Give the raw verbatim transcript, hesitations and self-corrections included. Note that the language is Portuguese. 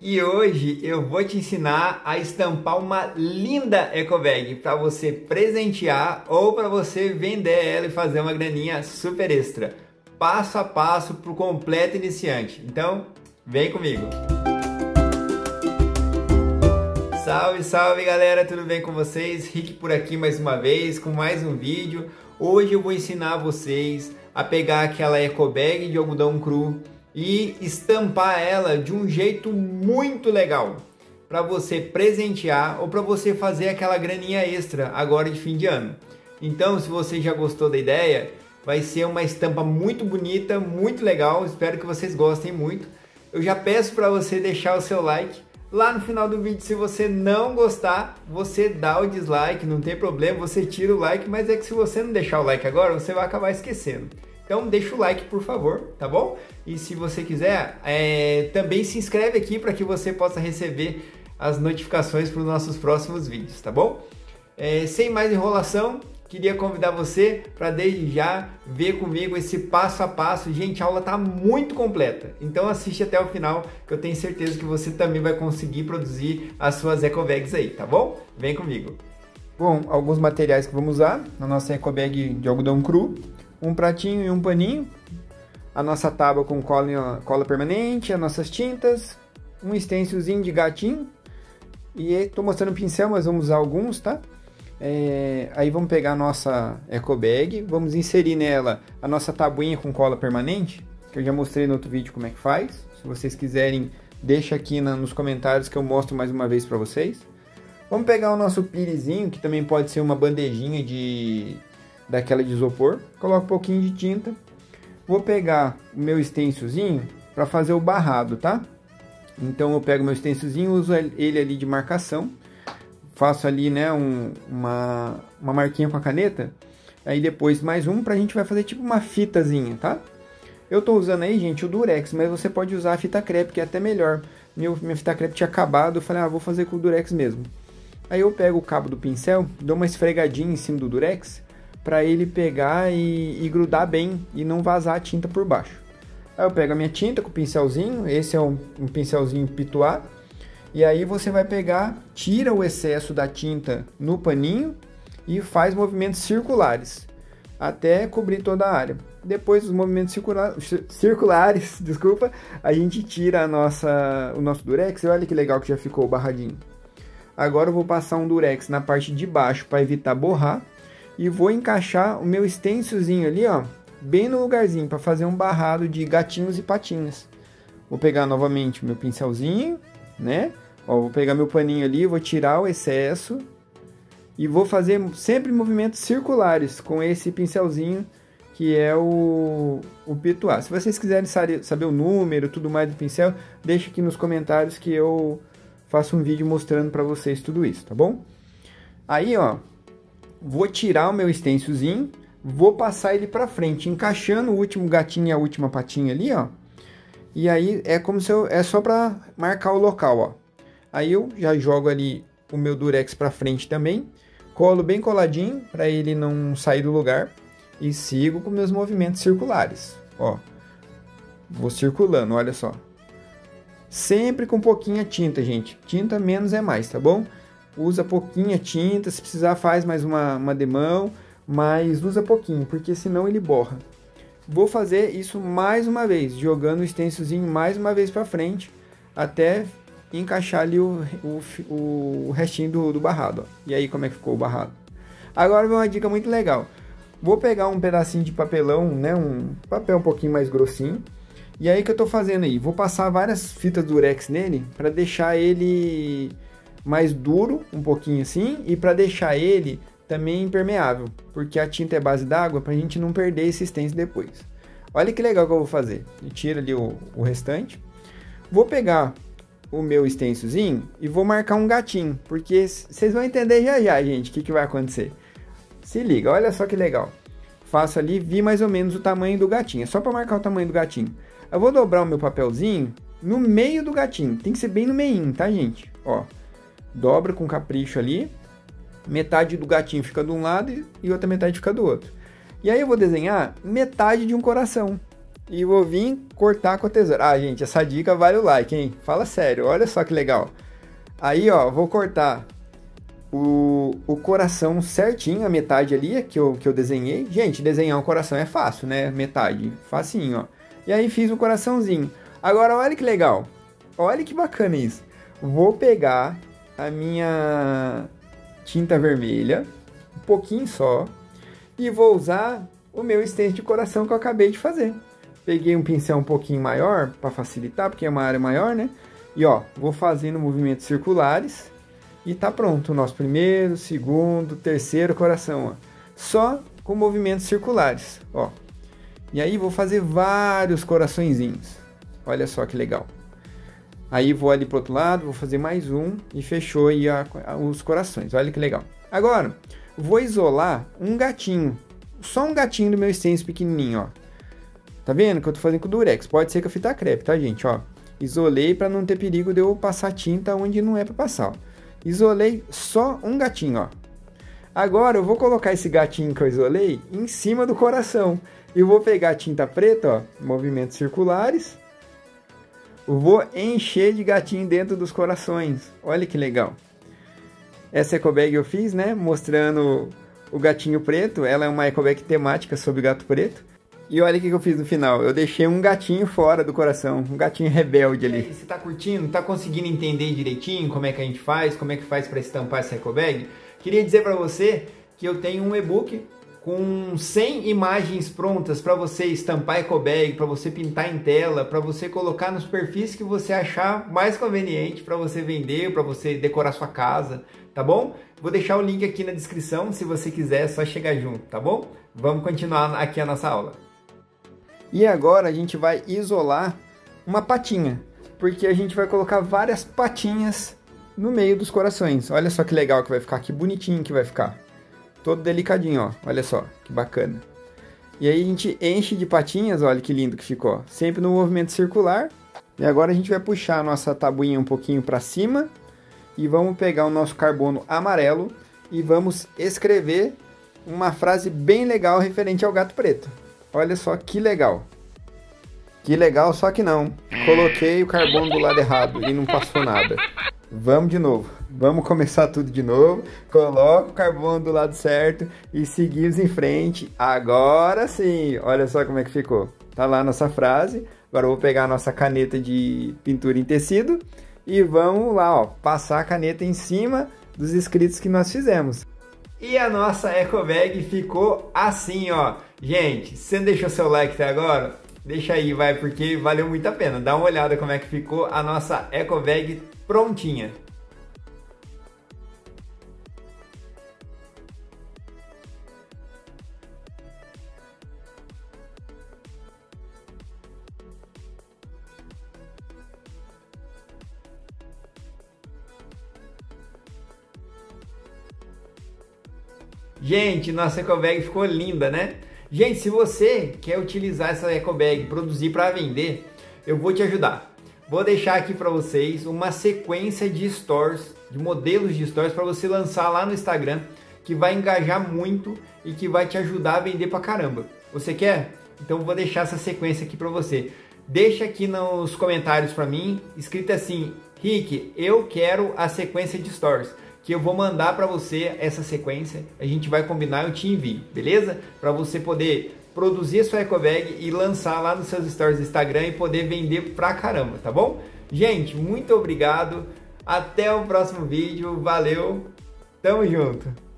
E hoje eu vou te ensinar a estampar uma linda ecobag para você presentear ou para você vender ela e fazer uma graninha super extra. Passo a passo para o completo iniciante. Então, vem comigo! Salve, salve galera, tudo bem com vocês? Rick por aqui mais uma vez com mais um vídeo. Hoje eu vou ensinar vocês a pegar aquela ecobag de algodão cru e estampar ela de um jeito muito legal para você presentear ou para você fazer aquela graninha extra agora de fim de ano. Então, se você já gostou da ideia, vai ser uma estampa muito bonita, muito legal. Espero que vocês gostem muito. Eu já peço para você deixar o seu like. Lá no final do vídeo, se você não gostar, você dá o dislike, não tem problema, você tira o like, mas é que se você não deixar o like agora, você vai acabar esquecendo. Então deixa o like, por favor, tá bom? E se você quiser, é, também se inscreve aqui para que você possa receber as notificações para os nossos próximos vídeos, tá bom? É, sem mais enrolação, queria convidar você para desde já ver comigo esse passo a passo. Gente, a aula tá muito completa, então assiste até o final que eu tenho certeza que você também vai conseguir produzir as suas ecobags aí, tá bom? Vem comigo! Bom, alguns materiais que vamos usar na nossa ecobag de algodão cru. Um pratinho e um paninho, a nossa tábua com cola, cola permanente, as nossas tintas, um stencilzinho de gatinho, e estou mostrando o pincel, mas vamos usar alguns, tá? É, aí vamos pegar a nossa ecobag, vamos inserir nela a nossa tabuinha com cola permanente, que eu já mostrei no outro vídeo como é que faz. Se vocês quiserem, deixa aqui na, nos comentários que eu mostro mais uma vez para vocês. Vamos pegar o nosso pirezinho, que também pode ser uma bandejinha de... daquela de isopor, coloco um pouquinho de tinta, vou pegar o meu stencilzinho para fazer o barrado, tá? Então eu pego o meu stencilzinho, uso ele ali de marcação, faço ali, né, um, uma, uma marquinha com a caneta, aí depois mais um pra gente vai fazer tipo uma fitazinha, tá? Eu tô usando aí, gente, o Durex, mas você pode usar a fita crepe, que é até melhor. Meu, minha fita crepe tinha acabado, eu falei, ah, vou fazer com o Durex mesmo. Aí eu pego o cabo do pincel, dou uma esfregadinha em cima do Durex, para ele pegar e, e grudar bem e não vazar a tinta por baixo. Aí eu pego a minha tinta com o pincelzinho, esse é um, um pincelzinho pituá, e aí você vai pegar, tira o excesso da tinta no paninho e faz movimentos circulares, até cobrir toda a área. Depois dos movimentos circula circulares, desculpa, a gente tira a nossa, o nosso Durex, e olha que legal que já ficou barradinho. Agora eu vou passar um Durex na parte de baixo para evitar borrar, e vou encaixar o meu stencilzinho ali, ó, bem no lugarzinho, para fazer um barrado de gatinhos e patinhas. Vou pegar novamente meu pincelzinho, né? Ó, vou pegar meu paninho ali, vou tirar o excesso e vou fazer sempre movimentos circulares com esse pincelzinho que é o, o pituá. Se vocês quiserem saber o número, tudo mais do pincel, deixa aqui nos comentários que eu faço um vídeo mostrando para vocês tudo isso, tá bom? Aí, ó, vou tirar o meu stencilzinho, vou passar ele para frente, encaixando o último gatinho e a última patinha ali, ó. E aí é como se eu, é só para marcar o local, ó. Aí eu já jogo ali o meu Durex para frente também, colo bem coladinho para ele não sair do lugar e sigo com meus movimentos circulares, ó. Vou circulando, olha só. Sempre com pouquinha tinta, gente. Tinta menos é mais, tá bom? Usa pouquinha tinta, se precisar faz mais uma, uma demão, mas usa pouquinho, porque senão ele borra. Vou fazer isso mais uma vez, jogando o stencilzinho mais uma vez para frente, até encaixar ali o, o, o restinho do, do barrado. Ó. E aí como é que ficou o barrado? Agora vem uma dica muito legal. Vou pegar um pedacinho de papelão, né, um papel um pouquinho mais grossinho, e aí que eu tô fazendo aí? Vou passar várias fitas Durex nele, para deixar ele mais duro, um pouquinho assim, e para deixar ele também impermeável, porque a tinta é base d'água, para a gente não perder esse stencil depois. Olha que legal que eu vou fazer. Eu tiro ali o, o restante. Vou pegar o meu stencilzinho e vou marcar um gatinho, porque vocês vão entender já já, gente, o que, que vai acontecer. Se liga, olha só que legal. Faço ali, vi mais ou menos o tamanho do gatinho, é só para marcar o tamanho do gatinho. Eu vou dobrar o meu papelzinho no meio do gatinho, tem que ser bem no meinho, tá, gente? Ó. Dobra com capricho ali, metade do gatinho fica de um lado e outra metade fica do outro. E aí eu vou desenhar metade de um coração. e vou vir cortar com a tesoura. Ah, gente, essa dica vale o like, hein? Fala sério, olha só que legal. Aí, ó, vou cortar o, o coração certinho, a metade ali que eu, que eu desenhei. Gente, desenhar um coração é fácil, né? Metade, facinho, ó. E aí fiz o coraçãozinho. Agora, olha que legal. Olha que bacana isso. Vou pegar a minha tinta vermelha, um pouquinho só, e vou usar o meu stencil de coração que eu acabei de fazer. Peguei um pincel um pouquinho maior para facilitar, porque é uma área maior, né? E ó, vou fazendo movimentos circulares e tá pronto o nosso primeiro, segundo, terceiro coração, ó. Só com movimentos circulares, ó. E aí vou fazer vários coraçõezinhos. Olha só que legal. Aí vou ali pro outro lado, vou fazer mais um e fechou aí a, a, os corações. Olha que legal. Agora, vou isolar um gatinho. Só um gatinho do meu stencil pequenininho, ó. Tá vendo que eu tô fazendo com durex? Pode ser com a fita crepe, tá, gente? Ó, isolei para não ter perigo de eu passar tinta onde não é para passar, ó. Isolei só um gatinho, ó. Agora eu vou colocar esse gatinho que eu isolei em cima do coração. E vou pegar a tinta preta, ó, movimentos circulares. Vou encher de gatinho dentro dos corações. Olha que legal. Essa ecobag eu fiz, né? Mostrando o gatinho preto. Ela é uma ecobag temática sobre gato preto. E olha o que eu fiz no final. Eu deixei um gatinho fora do coração. Um gatinho rebelde ali. E aí, você tá curtindo? Tá conseguindo entender direitinho como é que a gente faz? Como é que faz para estampar essa ecobag? Queria dizer para você que eu tenho um e-book com cem imagens prontas para você estampar ecobag, para você pintar em tela, para você colocar nos perfis que você achar mais conveniente para você vender, para você decorar sua casa, tá bom? Vou deixar o link aqui na descrição, se você quiser é só chegar junto, tá bom? Vamos continuar aqui a nossa aula. E agora a gente vai isolar uma patinha, porque a gente vai colocar várias patinhas no meio dos corações. Olha só que legal que vai ficar, que bonitinho que vai ficar. Todo delicadinho, ó. Olha só, que bacana. E aí a gente enche de patinhas, olha que lindo que ficou. Sempre no movimento circular. E agora a gente vai puxar a nossa tabuinha um pouquinho para cima. E vamos pegar o nosso carbono amarelo. E vamos escrever uma frase bem legal referente ao gato preto. Olha só que legal. Que legal, só que não. Coloquei o carbono do lado errado e não passou nada. Vamos de novo. Vamos começar tudo de novo. Coloca o carbono do lado certo e seguimos em frente. Agora sim. Olha só como é que ficou. Tá lá a nossa frase. Agora eu vou pegar a nossa caneta de pintura em tecido e vamos lá, ó, passar a caneta em cima dos escritos que nós fizemos. E a nossa ecobag ficou assim, ó. Gente, se você não deixou seu like até agora, deixa aí, vai, porque valeu muito a pena. Dá uma olhada como é que ficou a nossa ecobag prontinha. Gente, nossa ecobag ficou linda, né? Gente, se você quer utilizar essa ecobag, produzir para vender, eu vou te ajudar. Vou deixar aqui para vocês uma sequência de stories, de modelos de stories para você lançar lá no Instagram, que vai engajar muito e que vai te ajudar a vender pra caramba. Você quer? Então vou deixar essa sequência aqui para você. Deixa aqui nos comentários para mim, escrito assim: Rick, eu quero a sequência de stories, que eu vou mandar para você essa sequência, a gente vai combinar e eu te envio, beleza? Para você poder produzir a sua ecobag e lançar lá nos seus stories do Instagram e poder vender pra caramba, tá bom? Gente, muito obrigado, até o próximo vídeo, valeu, tamo junto!